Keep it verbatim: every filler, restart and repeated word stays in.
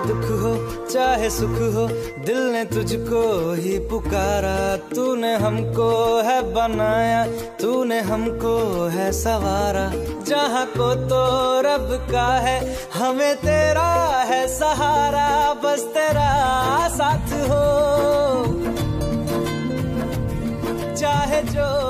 दुख हो चाहे सुख हो, दिल ने तुझको ही पुकारा। तूने हमको है बनाया, तूने हमको है सवारा। जहाँ को तो रब का है, हमें तेरा है सहारा। बस तेरा साथ हो चाहे जो